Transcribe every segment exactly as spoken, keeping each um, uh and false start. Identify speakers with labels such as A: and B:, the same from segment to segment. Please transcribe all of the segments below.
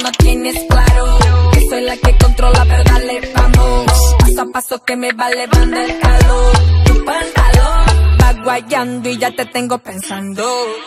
A: no tienes claro que soy la que controla, pero dale, vamos. Paso a paso que me va elevando el calor. Tu pantalón va guayando y ya te tengo pensando.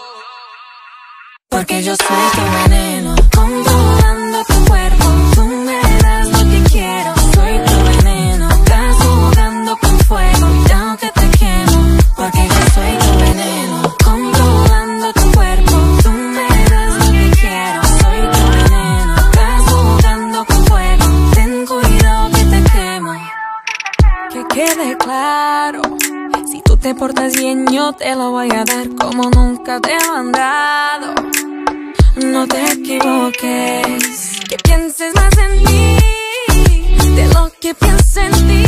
B: Porque yo soy tu veneno, controlando tu cuerpo. Tú me das lo que quiero. Soy tu veneno, estás jugando con fuego. Ya aunque te quemo, porque yo soy tu veneno, controlando tu cuerpo. Tú me das lo que quiero. Soy tu veneno, estás jugando con fuego. Ten cuidado que te quemo.
A: Que quede claro, si tú te portas bien yo te lo voy a dar como nunca te lo han dado. No te equivoques, que pienses más en mí de lo que pienso en ti.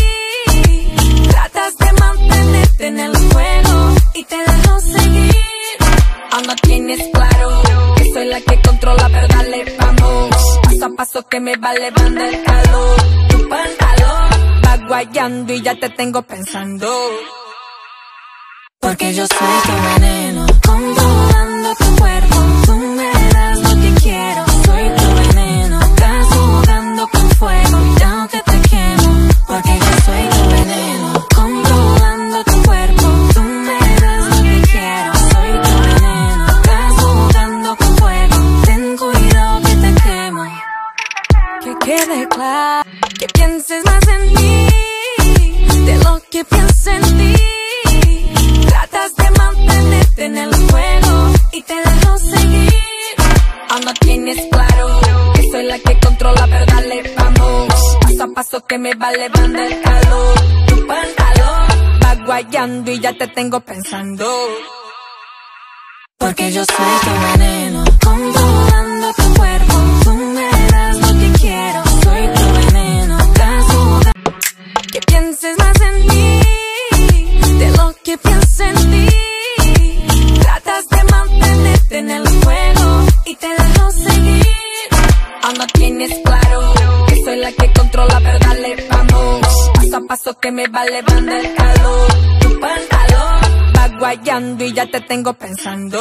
A: Tratas de mantenerte en el juego y te dejo seguir. Aún no tienes claro que soy la que controla, pero dale, vamos. Paso a paso que me va elevando el calor. Tu pantalón va guayando y ya te tengo pensando.
B: Porque yo soy tu veneno, controlando tu cuerpo. Tú me das lo que quiero. Soy tu veneno, estás jugando con fuego. Ya aunque te quemo, porque yo soy tu veneno, controlando tu cuerpo. Tú me das lo que quiero. Soy tu veneno, estás jugando con fuego. Ten cuidado que te quemo.
A: Que quede claro, que pienses más en mí de lo que pienso en ti. Tratas de mantenerte en el juego y te dejo seguir. Aún no tienes claro que soy la que controla, pero dale, vamos. Paso a paso que me va elevando el calor. Tu pantalón va guayando y ya te tengo pensando.
B: Porque yo soy tu veneno, controlando tu cuerpo. Tú me das lo que quiero. Soy tu veneno, estás jugando.
A: Que pienses más en mí de lo que pienso en ti. Tratas de mantenerte en el juego y te dejo seguir. Aún no tienes claro que soy la que controla, pero dale, vamos. Paso a paso que me va elevando el calor. Tu pantalón va guayando y ya te tengo pensando.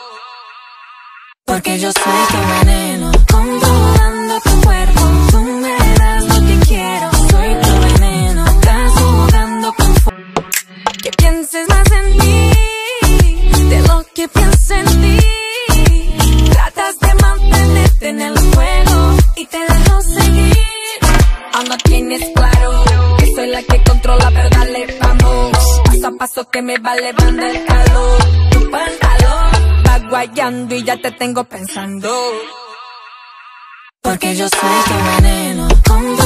B: Porque yo soy tu veneno, controlando tu cuerpo. Tú me das lo que quiero. Soy tu veneno, estás jugando con fuego.
A: Que pienses más en mí de lo que pienso en ti. Tratas de mantenerte en el juego y te dejo seguir. Aún no tienes claro que soy la que controla, pero dale, vamos. Paso a paso que me va elevando el calor. Tu pantalón va guayando y ya te tengo pensando.
B: Porque yo soy tu veneno,